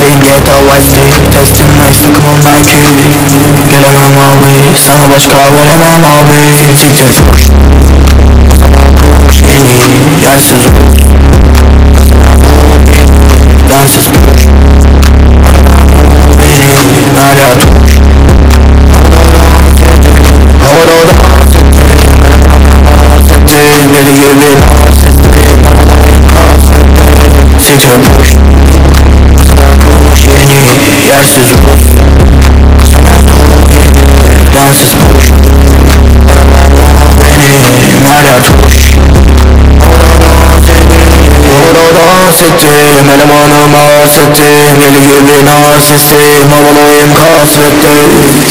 Get white testimle sıkmam belki. Gelemem abi, sana başka veremem abi. Siktir boş, yeni yersiz bensiz boş. Beni hala boş. Havada deli gibi siktir boş, yeni yersiz boş. Bensiz boş, benim hala boş. Orada siktim, elemanıma siktim. Deli gibi narsistim, havalıyım kasvettim.